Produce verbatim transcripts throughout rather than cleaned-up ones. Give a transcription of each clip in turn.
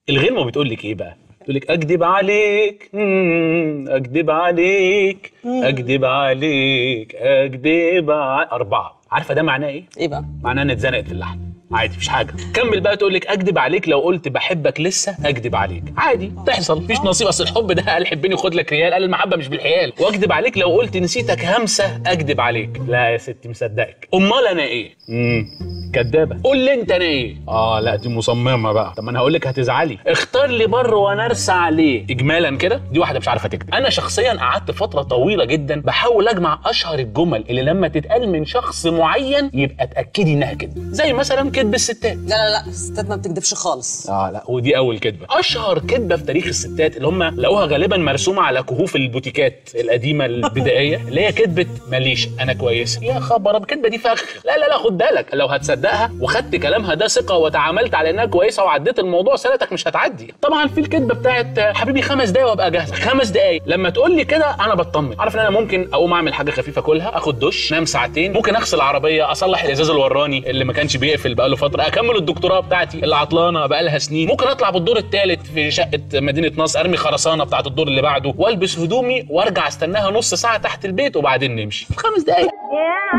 الغنوه بتقول لك ايه بقى؟ بتقول لك اكدب عليك اكدب عليك اكدب عليك اكدب ع... اربعه. عارفه ده معناه ايه؟ ايه بقى؟ معناه ان اتزنقت في اللحن. عادي مفيش حاجه. كمل بقى تقول لك اكدب عليك لو قلت بحبك لسه اكدب عليك. عادي تحصل، مفيش نصيب. اصل الحب ده قال حبني خد لك ريال، قال المحبه مش بالحيال. واكدب عليك لو قلت نسيتك همسه اكدب عليك. لا يا ستي مصدقك. امال انا ايه؟ امم كدابه. قول لي انت انا ايه؟ اه لا دي مصممه بقى. طب ما انا هقول لك هتزعلي. اختار لي بر وانا ارسى عليه. اجمالا كده دي واحده مش عارفه تكتب. انا شخصيا قعدت فتره طويله جدا بحاول اجمع اشهر الجمل اللي لما تتقال من شخص معين يبقى اتاكدي انها كده. زي مثلا كدب الستات. لا لا لا الستات ما بتكدبش خالص. اه لا ودي اول كدبه. اشهر كدبه في تاريخ الستات اللي هم لقوها غالبا مرسومه على كهوف البوتيكات القديمه البدائيه اللي هي كدبه ماليش انا كويسه. يا خبر الكدبه دي فخ. لا لا لا خد بالك، لو هتصدقها وخدت كلامها ده ثقه وتعاملت على انها كويسه وعديت الموضوع سنتك مش هتعدي. طبعا في الكدبه بتاعت حبيبي خمس دقايق وابقى جاهزه. خمس دقايق لما تقول لي كده انا بطمن. عارف ان انا ممكن اقوم اعمل حاجه خفيفه كلها، اخد دش، انام ساعتين، ممكن اغسل العربيه، اصلح الازاز الوراني اللي ما كانش بيقفل بقاله فتره، اكمل الدكتوراه بتاعتي اللي عطلانه بقالها سنين، ممكن اطلع بالدور الثالث في شقه مدينه نصر ارمي خرسانه بتاعت الدور اللي بعده والبس هدومي وارجع استناها نص ساعه تحت البيت وبعدين نمشي في خمس دقايق. يا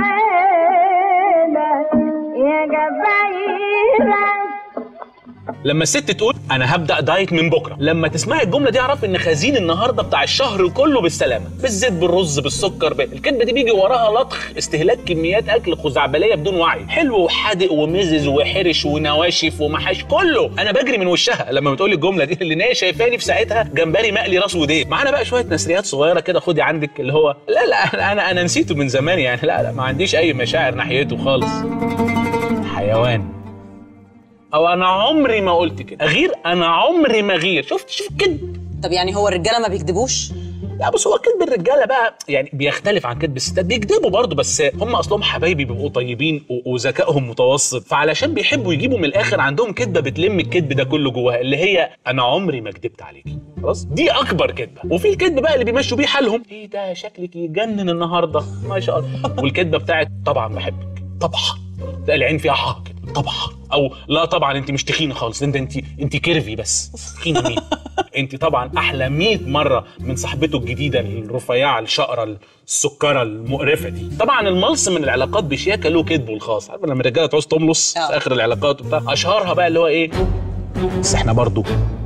عينك يا جبايرك. لما الست تقول انا هبدا دايت من بكره، لما تسمعي الجمله دي اعرف ان خزين النهارده بتاع الشهر كله بالسلامه، بالزيت بالرز بالسكر بقى. الكدبه دي بيجي وراها لطخ استهلاك كميات اكل خزعبليه بدون وعي، حلو وحادق ومزز وحرش ونواشف ومحاش كله. انا بجري من وشها لما بتقولي الجمله دي، اللي هي شايفاني في ساعتها جمبري مقلي راس وديل. معانا بقى شويه نسريات صغيره كده خدي عندك، اللي هو لا لا انا انا نسيته من زمان يعني، لا لا ما عنديش اي مشاعر ناحيته خالص. حيوان. او انا عمري ما قلت كده. اغير؟ انا عمري ما غير. شفت شوف الكذب. طب يعني هو الرجاله ما بيكدبوش؟ لا بص هو كذب الرجاله بقى يعني بيختلف عن كذب الستات. بيكذبوا برضه بس هم اصلهم حبايبي بيبقوا طيبين وذكائهم متوسط، فعلشان بيحبوا يجيبوا من الاخر عندهم كذبه بتلم الكذب ده كله جواها، اللي هي انا عمري ما كذبت عليكي. خلاص دي اكبر كذبه. وفي الكذب بقى اللي بيمشوا بيه حالهم، ايه ده شكلك يجنن النهارده ما شاء الله. والكذبه بتاعت طبعا بحبك طبعا، تلاقي العين فيها حق طبعا، او لا طبعا انت مش تخينه خالص، انت انت انت كيرفي بس. تخينه مين؟ انت طبعا احلى مية مره من صاحبته الجديده الرفيعه الشقره السكره المقرفه دي. طبعا الملص من العلاقات بشياكه له كذبه الخاص. عارف لما الرجاله تعوز تملص في اخر العلاقات وبتاع، اشهرها بقى اللي هو ايه؟ بس احنا برضو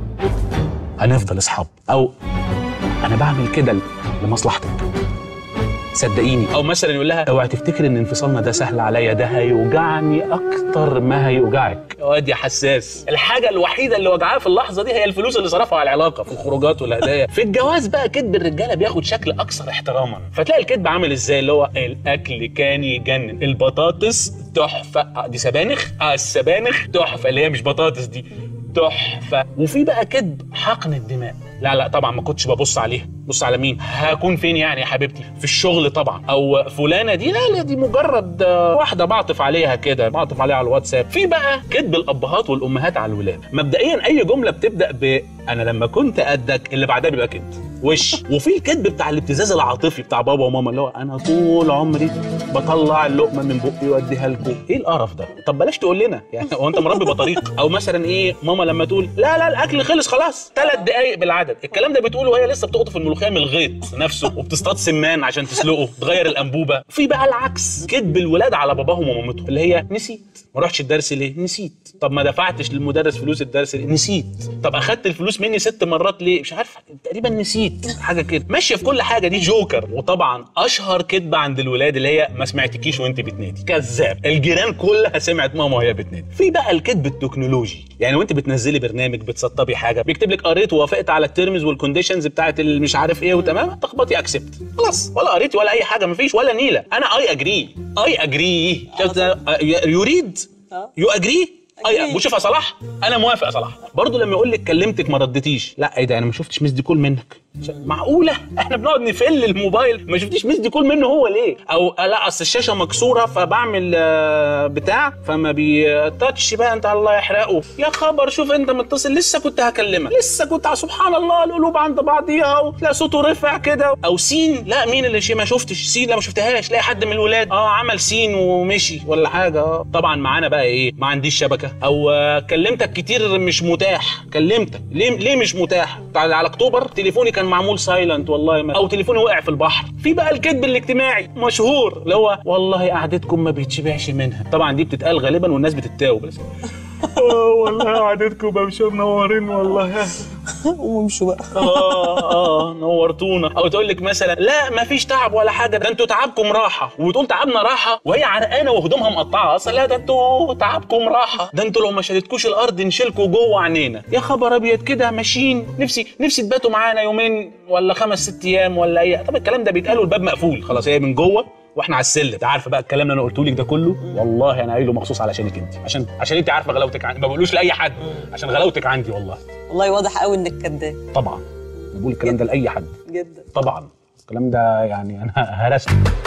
هنفضل اصحاب، او انا بعمل كده لمصلحتك صدقيني. او مثلا يقول لها اوعي تفتكر ان انفصالنا ده سهل عليا، ده هيوجعني اكتر ما هيوجعك. يا واد يا حساس. الحاجه الوحيده اللي وجعاه في اللحظه دي هي الفلوس اللي صرفها على العلاقه في الخروجات والهدايا. في الجواز بقى كدب الرجاله بياخد شكل اكثر احتراما، فتلاقي الكدب عامل ازاي؟ اللي هو الاكل كان يجنن، البطاطس تحفه. آه دي سبانخ؟ اه السبانخ تحفه، اللي هي مش بطاطس دي تحفه. وفي بقى كدب حقن الدماء. لا لا طبعا ما كنتش ببص عليها. بص على مين؟ هكون فين يعني يا حبيبتي؟ في الشغل طبعا. او فلانه دي لا لا دي مجرد واحده بعطف عليها كده، بعطف عليها على الواتساب. في بقى كدب الابهات والامهات على الولاد. مبدئيا اي جمله بتبدا ب انا لما كنت قدك اللي بعدها بيبقى كدب وش. وفي الكدب بتاع الابتزاز العاطفي بتاع بابا وماما، اللي هو انا طول عمري بطلع اللقمه من بقي واديها لكم. ايه القرف ده؟ طب بلاش تقول لنا يعني هو انت مربي بطريق؟ او مثلا ايه ماما لما تقول لا لا الاكل خلص خلاص ثلاث دقائق بالعدد. الكلام ده بتقوله وهي لسه بتقطف الملوخيه من الغيط نفسه وبتصطاد سمان عشان تسلقه تغير الانبوبه. في بقى العكس، كدب الولاد على باباهم ومامتهم، اللي هي نسيت. ما رحتش الدرس ليه؟ نسيت. طب ما دفعتش للمدرس فلوس الدرس ليه؟ نسيت. طب اخدت الفلوس مني ست مرات ليه؟ مش عارفه تقريبا نسيت حاجه كده. ماشيه في كل حاجه دي جوكر. وطبعا اشهر كدبه عند الولاد اللي هي ما سمعتكيش وانت بتنادي. كذاب. الجيران كلها سمعت ماما وهي بتنادي. في بقى الكدب التكنولوجي، يعني وانت بتنزلي برنامج بتسطبي حاجه بيكتب لك قريت ووافقت على التيرمز والكونديشنز بتاعت مش عارف ايه وتمام، تخبطي اكسبت خلاص، ولا قريتي ولا اي حاجه، مفيش ولا نيله. انا اي اجري اي اجري يريد يو اجري اي. وشوف يا صلاح انا موافق يا صلاح. برضه لما يقول لك كلمتك ما ردتيش، لا ايه ده انا ما شفتش ميس دي كول منك، معقوله احنا بنقعد نفل الموبايل ما شفتيش ميس دي كول منه هو ليه؟ او لا اصل الشاشه مكسوره فبعمل بتاع فما بيتاتش بقى انت الله يحرقه. يا خبر شوف انت متصل لسه كنت هكلمك لسه كنت سبحان الله القلوب عند بعضيها وتلاقي صوته رفع كده. او سين لا مين اللي ما شفتش سين لا ما شفتهاش لا حد من الولاد اه عمل سين ومشي ولا حاجه. اه طبعا معانا بقى ايه ما عنديش شبكه او كلمتك كتير مش متاح كلمتك ليه ليه مش متاح على اكتوبر تليفوني كان معمول سايلنت والله ما. او تليفوني وقع في البحر. في بقى الكذب الاجتماعي مشهور اللي هو والله قعدتكم ما بيتشبعش منها. طبعا دي بتتقال غالبا والناس بتتاوب بس اه والله قعدتكم بمشوا منورين والله وامشوا بقى. اه اه نورتونا. او تقول لك مثلا لا ما فيش تعب ولا حاجه ده انتوا تعبكم راحه وتقول تعبنا راحه وهي عرقانه وهدومها مقطعه اصلا. لا ده انتوا تعبكم راحه ده انتوا لو ما شالتكوش الارض نشيلكوا جوه عينينا. يا خبر ابيض كده ماشيين نفسي نفسي تباتوا معانا يومين ولا خمس ست ايام ولا اي. طب الكلام ده بيتقال والباب مقفول خلاص هي من جوه واحنا على السلم. انت عارفه بقى الكلام اللي انا قلته لك ده كله والله انا قايله مخصوص علشانك انت عشان عشان انت عارفه غلاوتك عندي. ما بقولوش لاي حد عشان غلاوتك عندي والله. والله واضح قوي انك كداب. طبعا انا بقول الكلام ده لاي حد جدا طبعا. الكلام ده يعني انا هرست.